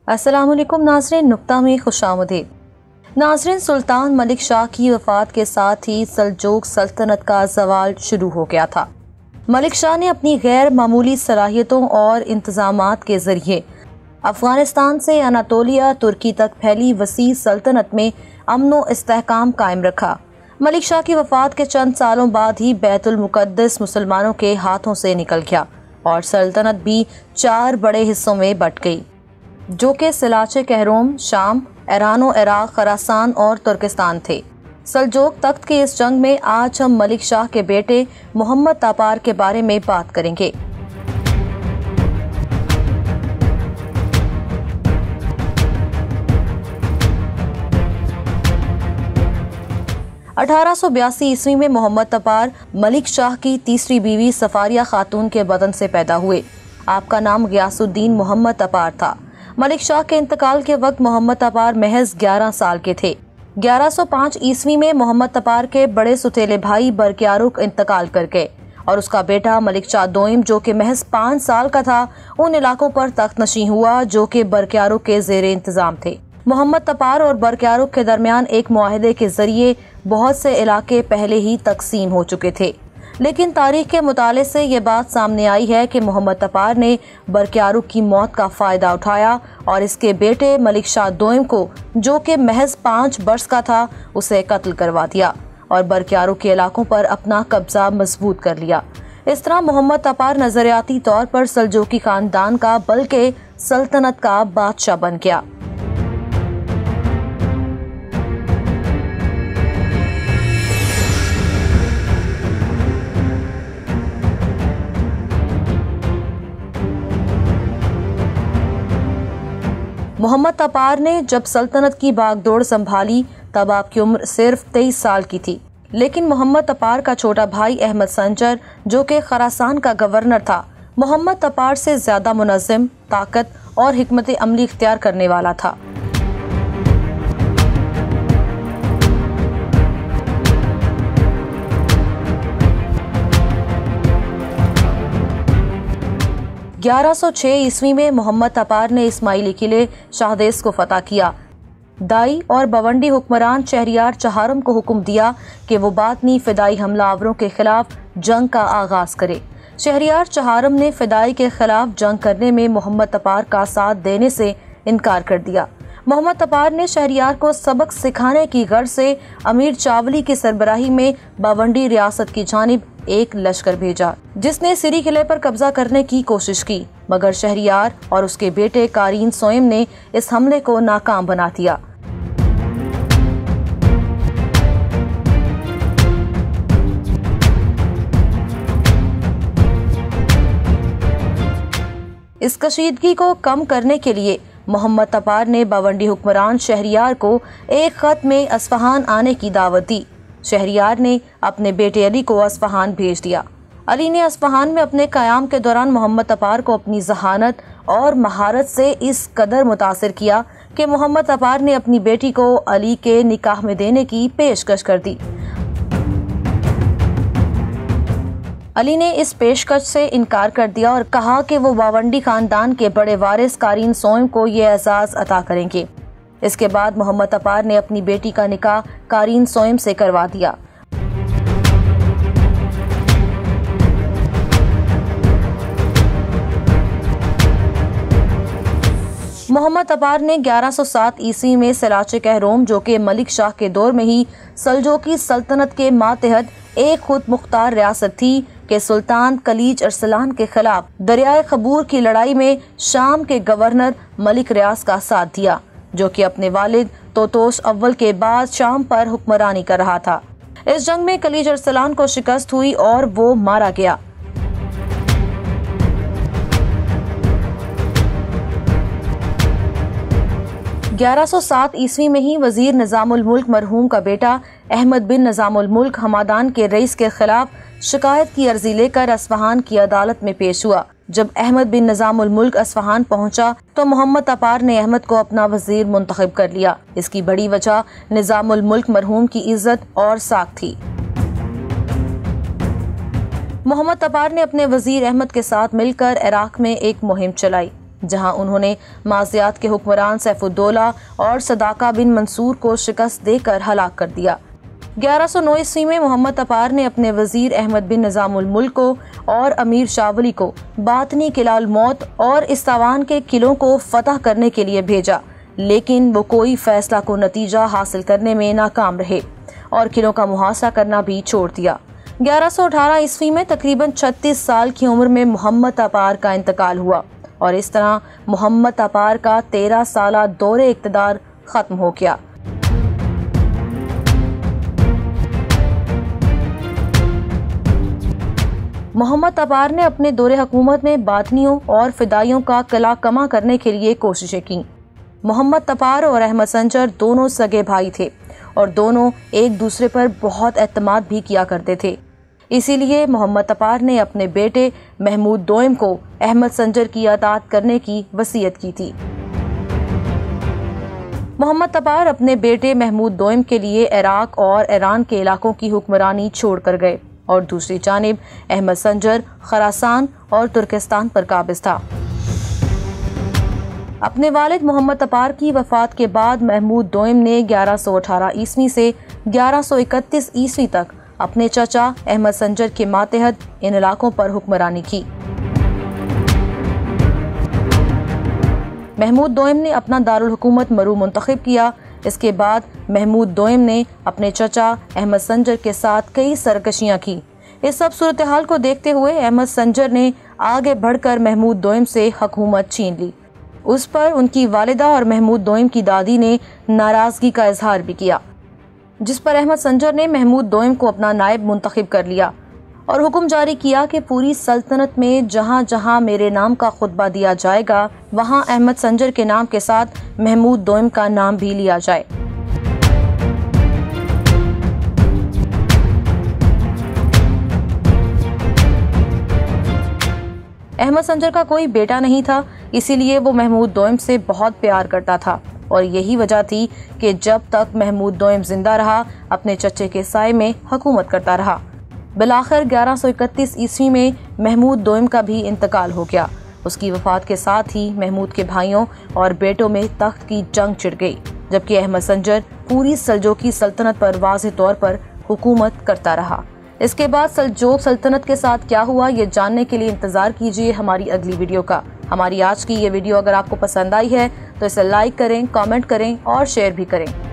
अस्सलामुअलैकुम नाज़रीन, नुक्ता में खुशामदीद। नाज़रीन, सुल्तान मलिक शाह की वफ़ात के साथ ही सल्जूक़ सल्तनत का ज़वाल शुरू हो गया था। मलिक शाह ने अपनी गैर मामूली सलाहियतों और इंतज़ामात के ज़रिए अफ़गानिस्तान से अनातोलिया तुर्की तक फैली वसी सल्तनत में अमन व इस्तेहकाम कायम रखा। मलिक शाह की वफ़ात के चंद सालों बाद ही बैतुल मुक़द्दस मुसलमानों के हाथों से निकल गया और सल्तनत भी 4 बड़े हिस्सों में बट गई, जो कि सिलाचे कहरोम, शाम, ईरान व इराक़, खरासान और तुर्किस्तान थे। सल्जूक़ तख्त की इस जंग में आज हम मलिक शाह के बेटे मोहम्मद तापार के बारे में बात करेंगे। ईस्वी में मोहम्मद तापार मलिक शाह की तीसरी बीवी सफारिया खातून के बदन से पैदा हुए। आपका नाम गियासुद्दीन मोहम्मद तापार था। मलिक शाह के इंतकाल के वक्त मोहम्मद तापार महज 11 साल के थे। 1105 ईस्वी में मोहम्मद तापार के बड़े सुतेले भाई बरक्यारुक इंतकाल कर गए और उसका बेटा मलिक शाह दोइम, जो कि महज 5 साल का था, उन इलाकों पर तख्त नशीं हुआ जो कि बरक्यारुक के ज़ेरे इंतजाम थे। मोहम्मद तापार और बरक्यारुक के दरमियान एक मुआहदे के जरिए बहुत से इलाके पहले ही तकसीम हो चुके थे, लेकिन तारीख के मुताले से ये बात सामने आई है कि मोहम्मद तापार ने बरक्यारुक की मौत का फ़ायदा उठाया और इसके बेटे मलिक शाह दोइम को, जो कि महज 5 वर्ष का था, उसे कत्ल करवा दिया और बरक्यारुक के इलाकों पर अपना कब्जा मजबूत कर लिया। इस तरह मोहम्मद तापार नजरियाती तौर पर सल्जूकी खानदान का बल्कि सल्तनत का बादशाह बन गया। मोहम्मद तापार ने जब सल्तनत की बागडोर संभाली तब आपकी उम्र सिर्फ 23 साल की थी, लेकिन मोहम्मद तापार का छोटा भाई अहमद संजर, जो कि खरासान का गवर्नर था, मोहम्मद तापार से ज्यादा मुनज़्ज़म, ताकत और हिकमत अमली इख्तियार करने वाला था। ईस्वी में मोहम्मद तापार ने इस्माइली किले शाहदेस को फतह किया। दाई और बवंडी हुक्मरान शहरियार चहारम को हुक्म दिया कि वो बातनी फिदाई हमलावरों के खिलाफ जंग का आगाज करे। शहरियार चहारम ने फिदाई के खिलाफ जंग करने में मोहम्मद तापार का साथ देने से इनकार कर दिया। मोहम्मद तापार ने शहरियार को सबक सिखाने की गर्ज से अमीर चावली की सरबराही में बावंडी रियासत की जानिब एक लश्कर भेजा, जिसने सिरी किले पर कब्जा करने की कोशिश की, मगर शहरियार और उसके बेटे कारीन सोइम ने इस हमले को नाकाम बना दिया। इस कशीदगी को कम करने के लिए मोहम्मद तापार ने बावंडी हुक्मरान शहरियार को एक खत में अस्फहान आने की दावत दी। शहरियार ने अपने बेटे अली को अस्फहान भेज दिया। अली ने अस्फहान में अपने क़याम के दौरान मोहम्मद तापार को अपनी जहानत और महारत से इस कदर मुतासिर किया कि मोहम्मद तापार ने अपनी बेटी को अली के निकाह में देने की पेशकश कर दी। अली ने इस पेशकश से इनकार कर दिया और कहा कि वो बावंडी खानदान के बड़े वारिस कारीन सोइम को ये एजाज अता करेंगे। इसके बाद मोहम्मद तापार ने अपनी बेटी का निकाह कारीन सोइम से करवा दिया। मोहम्मद तापार ने 1107 ईस्वी में सिलाचे कहरोम, जो कि मलिक शाह के दौर में ही सल्जूकी सल्तनत के मातहत एक खुद मुख्तार रियासत थी, के सुल्तान कलीज अरसलान के खिलाफ दरियाए खबूर की लड़ाई में शाम के गवर्नर मलिक रियाज का साथ दिया, जो कि अपने वालिद तोतोश अव्वल के बाद शाम पर हुक्मरानी कर रहा था। इस जंग में कलीज अरसलान को शिकस्त हुई और वो मारा गया। ईस्वी में ही वजीर निजामुल मुल्क मरहूम का बेटा अहमद बिन निजामुल मुल्क हमादान के रईस के खिलाफ शिकायत की अर्जी लेकर अस्फहान की अदालत में पेश हुआ। जब अहमद बिन निजामुल मुल्क अस्फहान पहुंचा तो मोहम्मद तापार ने अहमद को अपना वजीर मुंतखब कर लिया। इसकी बड़ी वजह निजामुल मुल्क मरहूम की इज्जत और साख थी। मोहम्मद तापार ने अपने वजीर अहमद के साथ मिलकर इराक में एक मुहिम चलाई, जहां उन्होंने माजियात के हुक्मरान सैफुद्दौला और सदाका बिन मंसूर को शिकस्त देकर हलाक कर दिया। 1109 ईस्वी में मोहम्मद तपार ने अपने वजीर अहमद बिन निजामुल मुल्क को और अमीर शावली को बातनी किला मौत और इस्तावान के किलों को फतह करने के लिए भेजा, लेकिन वो कोई फैसला को नतीजा हासिल करने में नाकाम रहे और किलों का मुहासरा करना भी छोड़ दिया। 1118 ईस्वी में तकरीबन 36 साल की उम्र में मोहम्मद तपार का इंतकाल हुआ और इस तरह मोहम्मद तपार का 13 साला दौरे इक़्तिदार खत्म हो गया। मोहम्मद तपार ने अपने दौरे हुकूमत में बातनियों और फिदाइयों का किला कमा करने के लिए कोशिशें की। मोहम्मद तपार और अहमद संजर दोनों सगे भाई थे और दोनों एक दूसरे पर बहुत एतमाद भी किया करते थे। इसीलिए मोहम्मद तपार ने अपने बेटे महमूद दोयम को अहमद संजर की अतात करने की वसीयत की थी। मोहम्मद तपार अपने बेटे महमूद दोयम के लिए इराक और ईरान के इलाकों की हुक्मरानी छोड़ कर गए और दूसरी जानिब अहमद संजर खरासान और तुर्किस्तान पर काबिज था। अपने वालिद मोहम्मद तपार की वफात के बाद महमूद दोयम ने 1118 ईस्वी से 1131 ईस्वी तक अपने चचा अहमद संजर के मातहत इन इलाकों पर हुक्मरानी की। महमूद दोयम ने अपना दारुल हुकूमत मरू मुंतखब किया। इसके बाद महमूद दोयम ने अपने चचा अहमद संजर के साथ कई सरकशियां की। इस सब सूरत हाल को देखते हुए अहमद संजर ने आगे बढ़कर महमूद दोयम से हुकूमत छीन ली। उस पर उनकी वालिदा और महमूद दोयम की दादी ने नाराजगी का इजहार भी किया, जिस पर अहमद संजर ने महमूद दोयम को अपना नायब मुंतखब कर लिया और हुक्म जारी किया कि पूरी सल्तनत में जहां जहां मेरे नाम का खुतबा दिया जाएगा वहां अहमद संजर के नाम के साथ महमूद दोयम का नाम भी लिया जाए। अहमद संजर का कोई बेटा नहीं था, इसीलिए वो महमूद दोयम से बहुत प्यार करता था और यही वजह थी कि जब तक महमूद दोयम जिंदा रहा अपने चचे के साए में हुकूमत करता रहा। बिलाखिर 1131 ईस्वी में महमूद दोयम का भी इंतकाल हो गया। उसकी वफात के साथ ही महमूद के भाइयों और बेटों में तख्त की जंग छिड़ गई, जबकि अहमद संजर पूरी सल्जोकी सल्तनत पर वाज़ेह तौर पर हुकूमत करता रहा। इसके बाद सल्जोक सल्तनत के साथ क्या हुआ, ये जानने के लिए इंतजार कीजिए हमारी अगली वीडियो का। हमारी आज की ये वीडियो अगर आपको पसंद आई है तो इसे लाइक करें, कमेंट करें और शेयर भी करें।